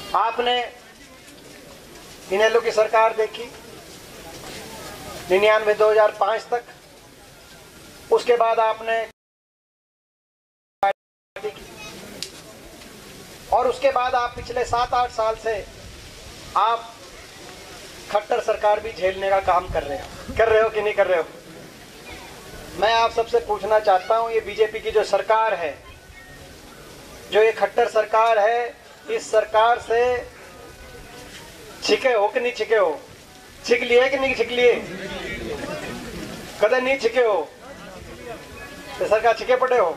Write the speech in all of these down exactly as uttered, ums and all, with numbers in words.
आपने इनेलो की सरकार देखी निन्यानवे दो हजार पाँच तक, उसके बाद आपने और उसके बाद आप पिछले सात आठ साल से आप खट्टर सरकार भी झेलने का काम कर रहे हो कर रहे हो कि नहीं कर रहे हो? मैं आप सबसे पूछना चाहता हूं, ये बीजेपी की जो सरकार है, जो ये खट्टर सरकार है, इस सरकार से छिके हो कि नहीं छिके हो? छिक लिए कि नहीं छिक लिए? कदे नहीं छिके हो तो सरकार छिके पड़े हो।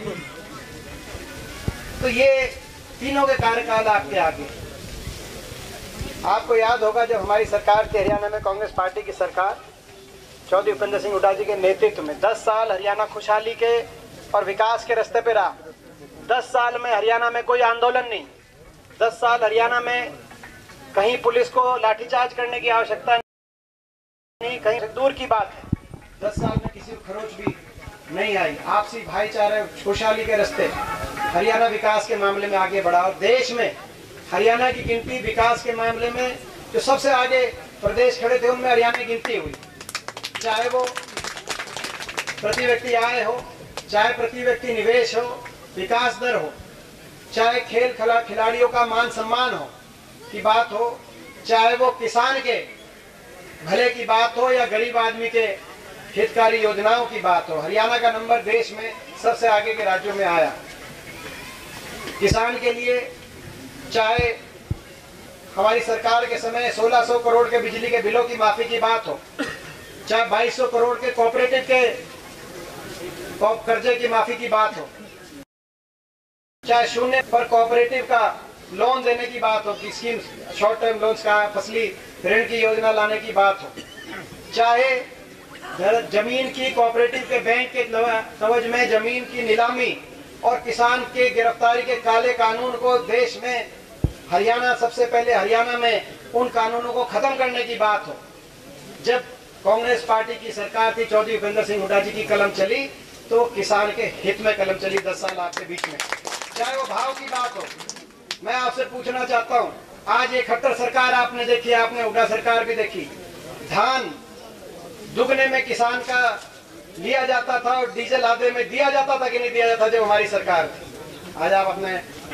तो ये तीनों के कार्यकाल आपके आगे। आपको याद होगा जब हमारी सरकार थी हरियाणा में, कांग्रेस पार्टी की सरकार, चौधरी भूपेंद्र सिंह हुड्डा जी के नेतृत्व में दस साल हरियाणा खुशहाली के और विकास के रास्ते पे रहा। दस साल में हरियाणा में कोई आंदोलन नहीं, दस साल हरियाणा में कहीं पुलिस को लाठीचार्ज करने की आवश्यकता नहीं, कहीं दूर की बात है। दस साल में किसी को खरोच भी नहीं आई। आपसी भाईचारे खुशहाली के रास्ते हरियाणा विकास के मामले में आगे बढ़ा और देश में हरियाणा की गिनती विकास के मामले में जो सबसे आगे प्रदेश खड़े थे उनमें हरियाणा की गिनती हुई। चाहे वो प्रति व्यक्ति आय हो, चाहे प्रति व्यक्ति निवेश हो, विकास दर हो, चाहे खेल खिला खिलाड़ियों का मान सम्मान हो की बात हो, चाहे वो किसान के भले की बात हो या गरीब आदमी के हितकारी योजनाओं की बात हो, हरियाणा का नंबर देश में सबसे आगे के राज्यों में आया। किसान के लिए चाहे हमारी सरकार के समय सोलह सौ करोड़ के बिजली के बिलों की माफी की बात हो, चाहे बाईस सौ करोड़ के कोऑपरेटिव के कर्जे की माफी की बात हो, चाहे शून्य पर कोऑपरेटिव का लोन देने की बात हो कि स्कीम शॉर्ट टर्म लोन्स का फसली ऋण की योजना लाने की बात हो, चाहे जमीन की कोऑपरेटिव के बैंक के कवच में जमीन की नीलामी और किसान के गिरफ्तारी के काले कानून को देश में हरियाणा सबसे पहले हरियाणा में उन कानूनों को खत्म करने की बात हो। जब कांग्रेस पार्टी की सरकार थी, चौधरी भूपेंद्र सिंह हुड्डा जी की कलम चली तो किसान के हित में कलम चली दस साल आपके बीच में। चाहे वो भाव की बात हो, मैं आपसे पूछना चाहता हूँ, आज ये खट्टर सरकार आपने देखी, आपने हुड्डा सरकार भी देखी। धान दुगने में किसान का लिया जाता था और डीजल आधे में दिया जाता था कि नहीं दिया जाता जब हमारी सरकार थी। आज आप अपने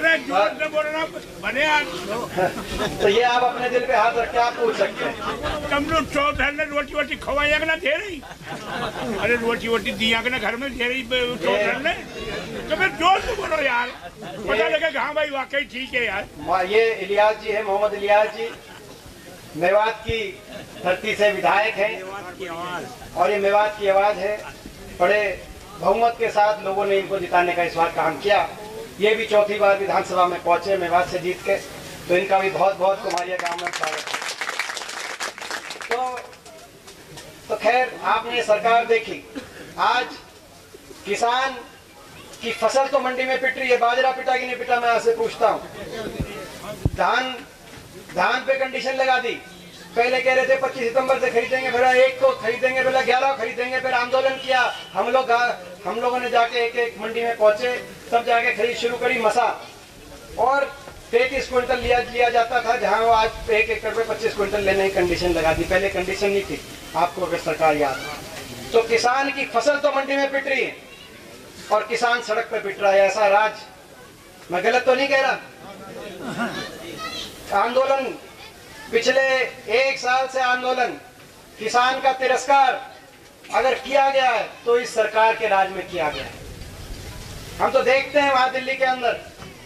बने तो ये आप अपने दिल पे हाथ रख के आप पूछ सकते हैं। तुम लोग चौथ ने रोटी वोटी खवाया ना दे रही, अरे रोटी वोटी दिया ना घर में दे रही चौथ ने, तो फिर जोर से बोलो यार, पता लगे हाँ भाई वाकई ठीक है यार। ये इलियास जी है, मोहम्मद इलियास जी, मेवात की धरती से विधायक हैं और ये मेवात की आवाज है। बड़े बहुमत के साथ लोगों ने इनको जिताने का इस बार काम किया। ये भी चौथी बार विधानसभा में पहुंचे मेवात से जीत के, तो इनका भी बहुत बहुत कुमारिया गांव में स्वागत। तो तो खैर आपने सरकार देखी, आज किसान की फसल तो मंडी में पिट रही है, बाजरा पिटा कि नहीं पिटा मैं आपसे पूछता हूँ। धान धान पे कंडीशन लगा दी, पहले कह रहे थे पच्चीस सितंबर से खरीदेंगे, फिर एक को खरीदेंगे, फिर ग्यारह खरीदेंगे, फिर आंदोलन किया। हम लोग हम लोगों ने जाके एक एक मंडी में पहुंचे, तब जाके खरीद शुरू करी मसा, और तैतीस क्विंटल लिया लिया जाता था जहां वो आज एक एकड़ पे पच्चीस क्विंटल लेने की कंडीशन लगा दी। पहले कंडीशन नहीं थी, आपको अगर सरकार याद है तो। किसान की फसल तो मंडी में पिट रही है और किसान सड़क पे पिट रहा है, ऐसा राज मैं गलत तो नहीं कह रहा। आंदोलन पिछले एक साल से आंदोलन, किसान का तिरस्कार अगर किया गया है तो इस सरकार के राज में किया गया है। हम तो देखते हैं वहां दिल्ली के अंदर,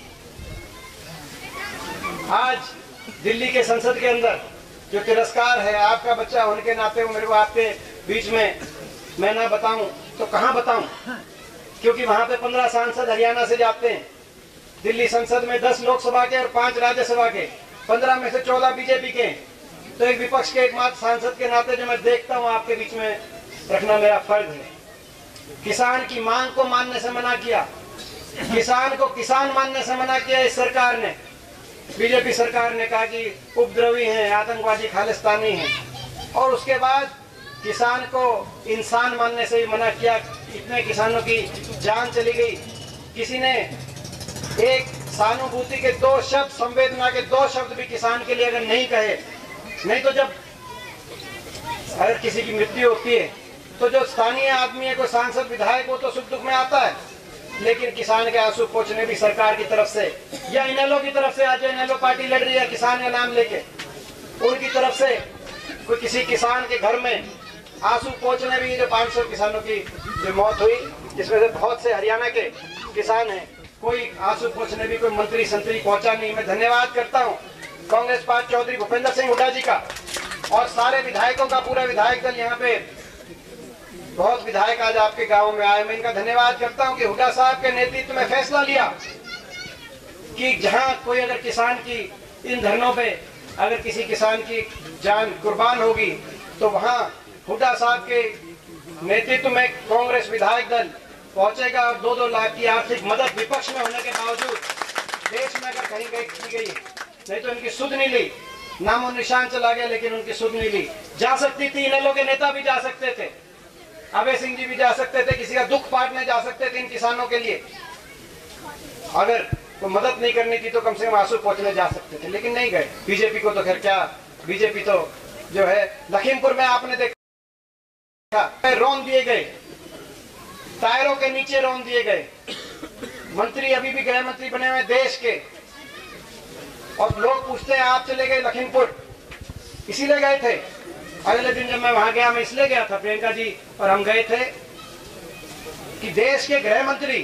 आज दिल्ली के संसद के अंदर जो तिरस्कार है, आपका बच्चा होने के नाते मेरे को आपके बीच में मैं ना बताऊं तो कहां बताऊं, क्योंकि वहां पे पंद्रह सांसद हरियाणा से जाते हैं। दिल्ली संसद में दस लोकसभा के और पांच राज्यसभा के, पंद्रह में से चौदह बीजेपी के। तो एक विपक्ष के एकमात्र सांसद के नाते जो मैं देखता हूं आपके बीच में रखना मेरा फर्ज है। किसान की मांग को मानने से मना किया, किसान को किसान मानने से मना किया इस सरकार ने। बीजेपी सरकार ने कहा कि उपद्रवी हैं, आतंकवादी, खालिस्तानी हैं, और उसके बाद किसान को इंसान मानने से भी मना किया। इतने किसानों की जान चली गई। किसी ने एक सहानुभूति के दो शब्द, संवेदना के दो शब्द भी किसान के लिए अगर नहीं कहे, नहीं तो जब अगर किसी की मृत्यु होती है तो जो स्थानीय आदमी है, कोई सांसद विधायक, वो तो सुख दुख में आता है, लेकिन किसान के आंसू पोंछने भी सरकार की तरफ से या इनेलो की तरफ से, आज जो इनेलो पार्टी लड़ रही है किसान का नाम लेके, उनकी तरफ से कोई किसी किसान के घर में आंसू पोंछने भी, जो पाँच सौ किसानों की जो मौत हुई, जिसमें से बहुत से हरियाणा के किसान हैं, कोई आंसू पोंछने भी कोई मंत्री संतरी पहुंचा नहीं। मैं धन्यवाद करता हूं कांग्रेस पार्टी चौधरी भूपेंद्र सिंह हुड्डा जी का और सारे विधायकों का, पूरा विधायक दल यहाँ पे बहुत विधायक आज आपके गांव में आए। मैं इनका धन्यवाद करता हूं कि हुड्डा साहब के नेतृत्व में फैसला लिया कि जहां कोई अगर किसान की इन धरनों पे अगर किसी किसान की जान कुर्बान होगी तो वहां हुड्डा साहब के नेतृत्व में कांग्रेस विधायक दल पहुंचेगा और दो दो लाख की आर्थिक मदद विपक्ष में होने के बावजूद देश में अगर कहीं गई की गई, नहीं तो इनकी सुध नहीं ली, नामो निशान चला गया, लेकिन उनकी सुध नहीं ली। जा सकती थी, इनेलो के नेता भी जा सकते थे, अभय सिंह जी भी जा सकते थे, किसी का दुख बांटने जा सकते थे इन किसानों के लिए। अगर तो मदद नहीं करनी थी तो कम से कम आंसू पहुंचने जा सकते थे, लेकिन नहीं गए। बीजेपी को तो खैर क्या, बीजेपी तो जो है लखीमपुर में आपने देखा रौन दिए गए, टायरों के नीचे रौन दिए गए। मंत्री अभी भी गृह मंत्री बने हुए देश के, और लोग पूछते हैं आप चले गए लखीमपुर, इसीलिए गए थे। अगले दिन जब मैं वहां गया, मैं इसलिए गया था, प्रियंका जी और हम गए थे कि देश के गृह मंत्री,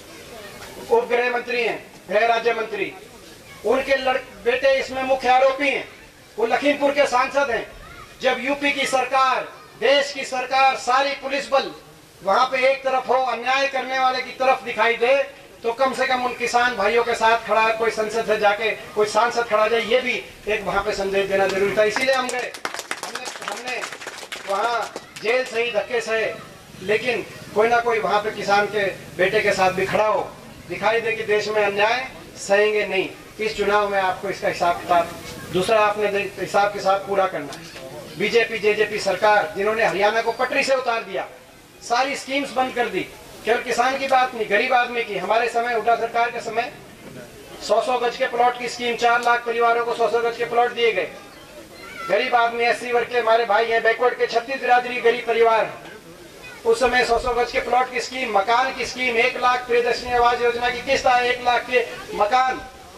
उप गृह मंत्री हैं, गृह राज्य मंत्री, उनके लड़ बेटे इसमें मुख्य आरोपी हैं, वो लखीमपुर के सांसद हैं। जब यूपी की सरकार, देश की सरकार, सारी पुलिस बल वहां पे एक तरफ हो, अन्याय करने वाले की तरफ दिखाई दे, तो कम से कम उन किसान भाइयों के साथ खड़ा कोई संसद से जाके कोई सांसद खड़ा जाए, ये भी एक वहां पे संदेश देना जरूरी था। इसीलिए हम गए, हमने हमने वहां जेल सही, धक्के सहे, लेकिन कोई ना कोई वहां पे किसान के बेटे के साथ भी खड़ा हो, दिखाई दे कि देश में अन्याय सहेंगे नहीं। इस चुनाव में आपको इसका हिसाब किताब, दूसरा आपने हिसाब किताब पूरा करना है। बीजेपी जेजेपी सरकार जिन्होंने हरियाणा को पटरी से उतार दिया, सारी स्कीम्स बंद कर दी, केवल किसान की बात नहीं, गरीब आदमी की। हमारे समय, हुड्डा सरकार के समय सौ सौ गज के प्लॉट की स्कीम, चार लाख परिवारों को सौ सौ गज के प्लॉट दिए गए। गरीब आदमी, एससी वर्ग के हमारे भाई हैं, बैकवर्ड के छत्तीस बिरादरी गरीब परिवार, उस समय सौ सौ गज के प्लॉट की स्कीम, मकान की स्कीम, एक लाख प्रियदर्शनी आवास योजना की किस्त आए, एक लाख के मकान,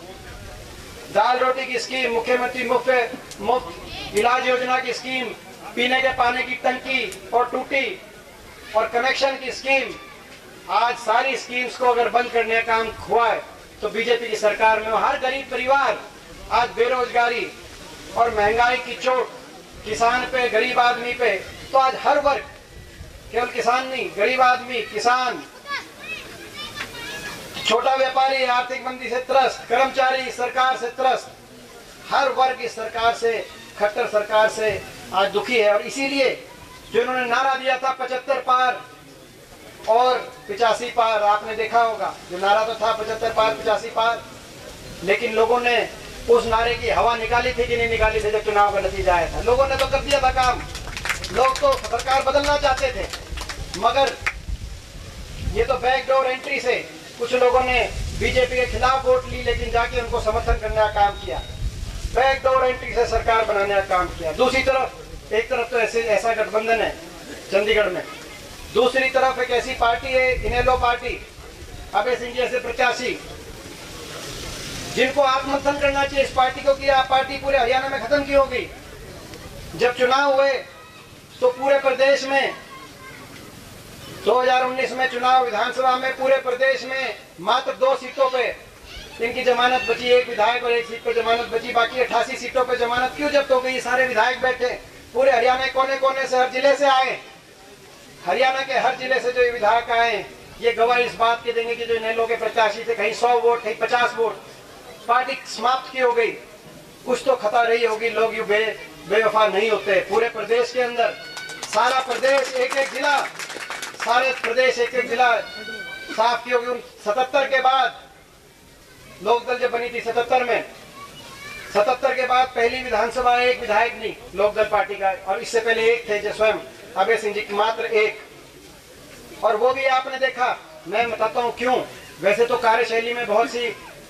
दाल रोटी की स्कीम, मुख्यमंत्री मुफ्त मुफ्त इलाज योजना की स्कीम, पीने के पानी की टंकी और टूटी और कनेक्शन की स्कीम। आज सारी स्कीम्स को अगर बंद करने का काम हुआ है तो बीजेपी की सरकार में हर गरीब परिवार आज बेरोजगारी और महंगाई की चोट किसान पे, गरीब आदमी पे, तो आज हर वर्ग, केवल किसान नहीं, गरीब आदमी, किसान, छोटा व्यापारी आर्थिक मंदी से त्रस्त, कर्मचारी सरकार से त्रस्त, हर वर्ग इस सरकार से, खट्टर सरकार से आज दुखी है। और इसीलिए जो इन्होंने नारा दिया था पचहत्तर पार और पिचासी पार, आपने देखा होगा, जो नारा तो था पचहत्तर पार पिचासी पार, लेकिन लोगों ने उस नारे की हवा निकाली थी कि नहीं निकाली थी जब चुनाव का नतीजा आया था? लोगों ने तो कर दिया था काम, लोग तो सरकार बदलना चाहते थे, मगर ये तो बैकडोर एंट्री से कुछ लोगों ने बीजेपी के खिलाफ वोट ली, लेकिन जाके उनको समर्थन करने का काम किया, बैकडोर एंट्री से सरकार बनाने का काम किया। दूसरी तरफ, एक तरफ तो ऐसे ऐसा गठबंधन है चंडीगढ़ में, दूसरी तरफ एक ऐसी पार्टी है इनेलो पार्टी, अभय सिंह जैसे प्रत्याशी, जिनको आत्ममंथन करना चाहिए इस पार्टी को कि आप पार्टी पूरे हरियाणा में खत्म की होगी। जब चुनाव हुए तो पूरे प्रदेश में दो हज़ार उन्नीस में चुनाव विधानसभा में पूरे प्रदेश में मात्र दो सीटों पे इनकी जमानत बची, एक विधायक और एक सीट पर जमानत बची, बाकी अट्ठासी सीटों पे जमानत क्यों जब्त हो गई? सारे विधायक बैठे, पूरे हरियाणा कोने कोने से, हर जिले से आए, हरियाणा के हर जिले से जो ये विधायक आए, ये गवाही इस बात की देंगे कि जो इनेलो के प्रत्याशी थे, कहीं सौ वोट, कहीं पचास वोट, पार्टी समाप्त की हो गई, कुछ तो खता रही होगी। लोग यू बे बेवफा नहीं होते। पूरे प्रदेश के अंदर, सारा प्रदेश, एक एक जिला, सारे प्रदेश एक एक जिला साफ की होगी। उन सतहत्तर के बाद लोकदल जब बनी थी, सतहत्तर में, सतहत्तर के बाद पहली विधानसभा एक विधायक नहीं लोकदल पार्टी का, और इससे पहले एक थे जो स्वयं अभय सिंह जी की, मात्र एक, और वो भी आपने देखा। मैं बताता हूँ क्यों। वैसे तो कार्यशैली में बहुत सी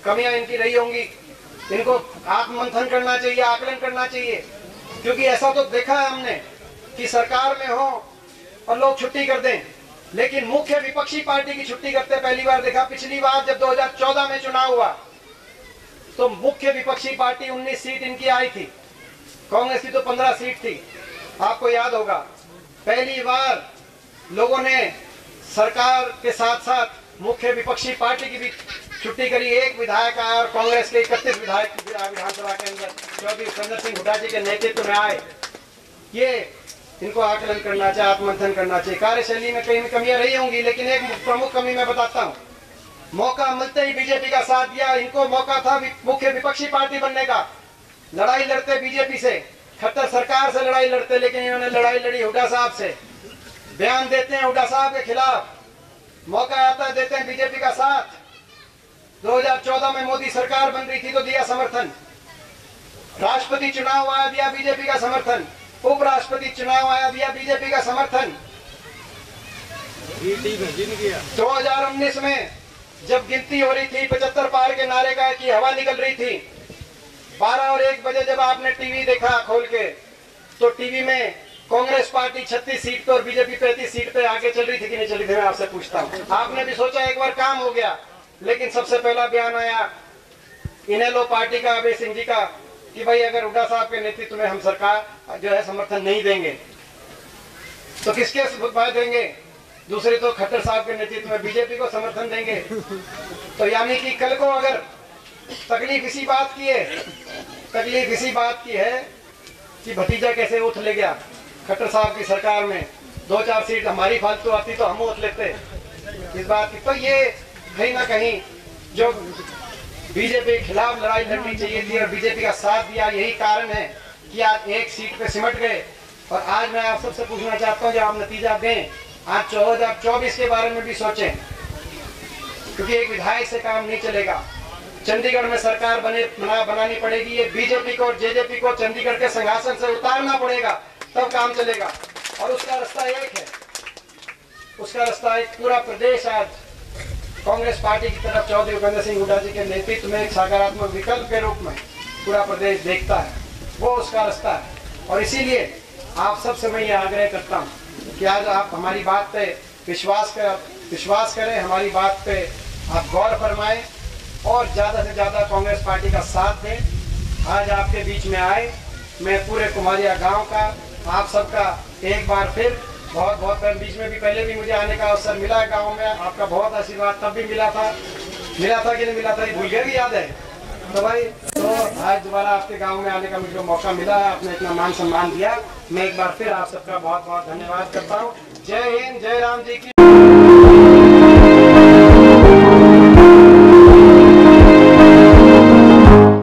कमियां इनकी रही होंगी, इनको आत्ममंथन करना चाहिए, आकलन करना चाहिए। क्योंकि ऐसा तो देखा है हमने कि सरकार में हो और लोग छुट्टी कर दें, लेकिन मुख्य विपक्षी पार्टी की छुट्टी करते पहली बार देखा। पिछली बार जब दो हज़ार चौदह में चुनाव हुआ तो मुख्य विपक्षी पार्टी उन्नीस सीट इनकी आई थी, कांग्रेस की तो पंद्रह सीट थी। आपको याद होगा पहली बार लोगों ने सरकार के साथ साथ मुख्य विपक्षी पार्टी की भी छुट्टी करी। एक विधायक आया और कांग्रेस के इकतीस विधायक विधानसभा के अंदर चौधरी उपेंद्र सिंह हुड्डा जी के नेतृत्व में आए। ये इनको आकलन करना चाहिए, आत्ममंथन करना चाहिए। कार्यशैली में कई कमियां रही होंगी, लेकिन एक प्रमुख कमी मैं बताता हूँ। मौका मिलते ही बीजेपी का साथ दिया। इनको मौका था मुख्य विपक्षी पार्टी बनने का, लड़ाई लड़ते बीजेपी से, खट्टर सरकार से लड़ाई लड़ते, लेकिन इन्होंने लड़ाई लड़ी हुड्डा साहब से। बयान देते हैं हुड्डा साहब के खिलाफ, मौका आता है देते हैं बीजेपी का साथ। दो हज़ार चौदह में मोदी सरकार बन रही थी तो दिया समर्थन, राष्ट्रपति चुनाव आया दिया बीजेपी का समर्थन, उपराष्ट्रपति चुनाव आया दिया बीजेपी का समर्थन। दो हज़ार उन्नीस में जब गिनती हो रही थी, पचहत्तर पार के नारे का की हवा निकल रही थी, बारह और एक बजे जब आपने टीवी देखा खोल के, तो टीवी में कांग्रेस पार्टी छत्तीस सीट पे और बीजेपी पैंतीस सीट पे आगे चल रही थी कि नहीं चल रही थी। मैं आपसे पूछता हूँ, आपने भी सोचा एक बार काम हो गया, लेकिन सबसे पहला बयान आया इनेलो पार्टी का, अभय सिंह जी का, कि भाई अगर हुड्डा साहब के नेतृत्व में हम सरकार जो है समर्थन नहीं देंगे तो किसके बात देंगे? दूसरे तो खट्टर साहब के नेतृत्व में बीजेपी को समर्थन देंगे। तो यानी कि कल को अगर तकलीफ इसी बात की है, तकलीफ इसी बात की है कि भतीजा कैसे उठ ले गया खट्टर साहब की सरकार में, दो चार सीट हमारी फालतू आती तो हम उठ लेते इस बात की। तो ये कहीं ना कहीं जो बीजेपी के खिलाफ लड़ाई लड़नी चाहिए थी और बीजेपी का साथ दिया, यही कारण है कि आज एक सीट पे सिमट गए। और आज मैं आप सबसे पूछना चाहता हूँ, जब आप नतीजा दें, आज दो हज़ार चौबीस के बारे में भी सोचें, क्योंकि एक विधायक से काम नहीं चलेगा। चंडीगढ़ में सरकार बने बना बनानी पड़ेगी। ये बीजेपी को और जेजेपी को चंडीगढ़ के सिंहासन से उतारना पड़ेगा, तब काम चलेगा। और उसका रास्ता एक है, उसका रास्ता एक पूरा प्रदेश आज कांग्रेस पार्टी की तरफ चौधरी उपेंद्र सिंह हुड्डा जी के नेतृत्व में एक सकारात्मक विकल्प के रूप में पूरा प्रदेश देखता है, वो उसका रास्ता है। और इसीलिए आप सबसे मैं ये आग्रह करता हूँ कि आज आप हमारी बात पे विश्वास कर विश्वास करें, हमारी बात पे आप गौर फरमाएं और ज़्यादा से ज़्यादा कांग्रेस पार्टी का साथ दें। आज आपके बीच में आए, मैं पूरे कुमारिया गांव का आप सबका एक बार फिर बहुत बहुत बीच में भी पहले भी मुझे आने का अवसर मिला है गांव में, आपका बहुत आशीर्वाद तब भी मिला था मिला था कि नहीं मिला था, भूल गए भी याद है। तो भाई तो आज दोबारा आपके गांव में आने का मुझे मौका मिला है, आपने इतना मान सम्मान दिया, मैं एक बार फिर आप सबका बहुत बहुत धन्यवाद करता हूँ। जय हिंद, जय राम जी की।